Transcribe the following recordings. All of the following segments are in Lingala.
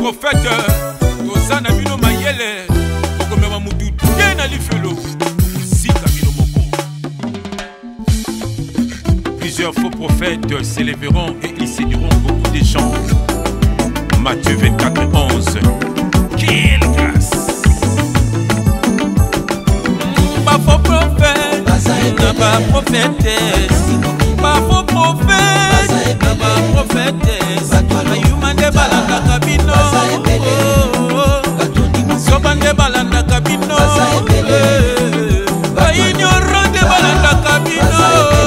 prophète Tozana Bino Mayele Okomema Mudu Tena Lifelo Sika Bino Moko. Plusieurs faux prophètes s'élèveront et ils séduiront beaucoup de gens. Matthieu 24:11. Quelle grâce! Pas faux prophète, pas prophétesse. Pas faux prophète, pas prophétesse. Ayumande balanda kabino, sobande balanda kabino, ignorante balanda kabino.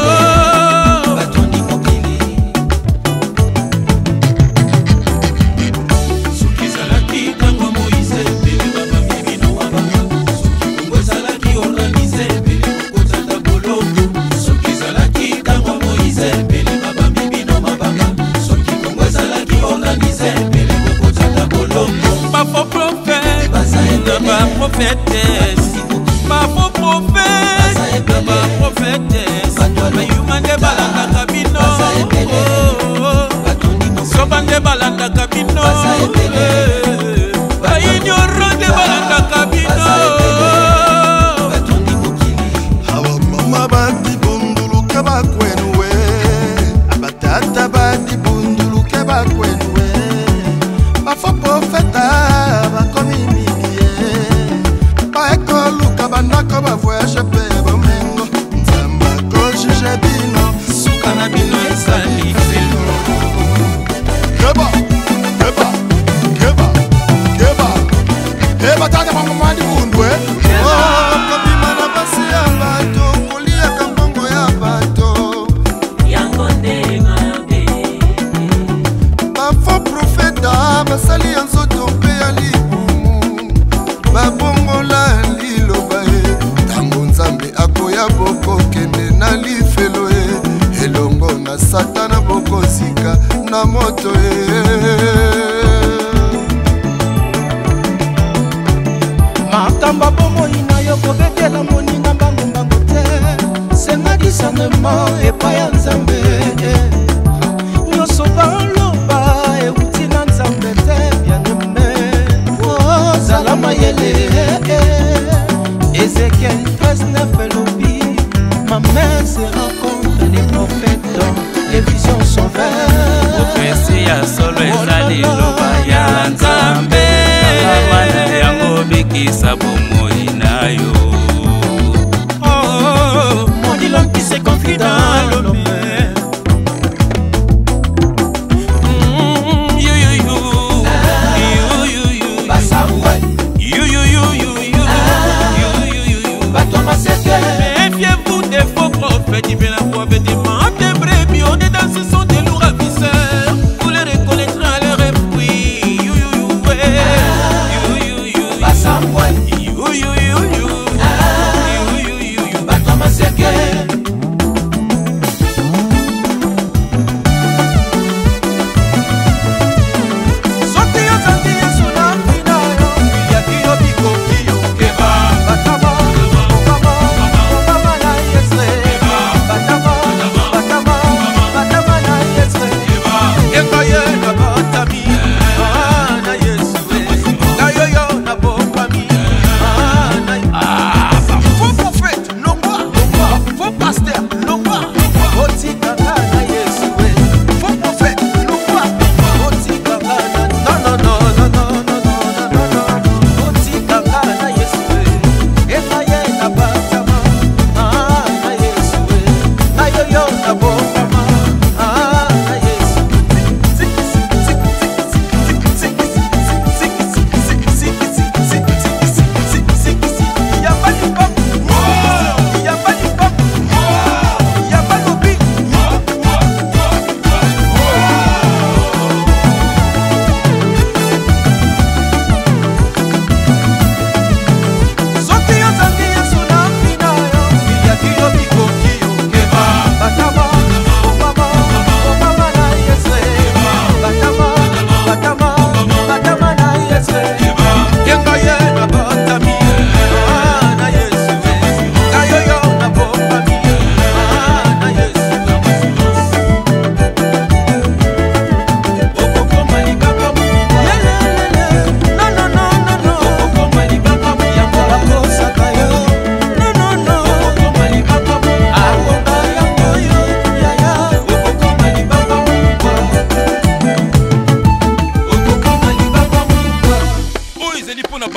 Prophétesse, ma faux prophète, ma prophétesse, ayumande balanda kabino, sobande balanda kabino, ignorante balanda kabino. Hawa mama badi bundulu kaba kwenwe, abatata badi bundulu kaba kwenwe, ma faux prophète bakomi bandako bavoyage pe bomengo nzamba kojije bino suka na bino ezali felo keba tata mamamadi bundwe kobima na basi ya bato kolia kambongo ya bato yango ndengabe bafo profeta basali ya nzoto mpe ya libumu babongola akoya boko kende na lifelo elongo na satana boko zika na moto makamba bomoi na yo kobetela moninga mbangombango te senga discernement epai ya nzambe nyonso baloba euti na nzambe te bianeme ozala mayele Ézéchiel 13:9 Elobi, ma main se rencontre les prophètes, les visions sont vertes. Prophétie à solo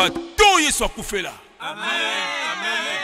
bato yesu akufela. Amen. Amen.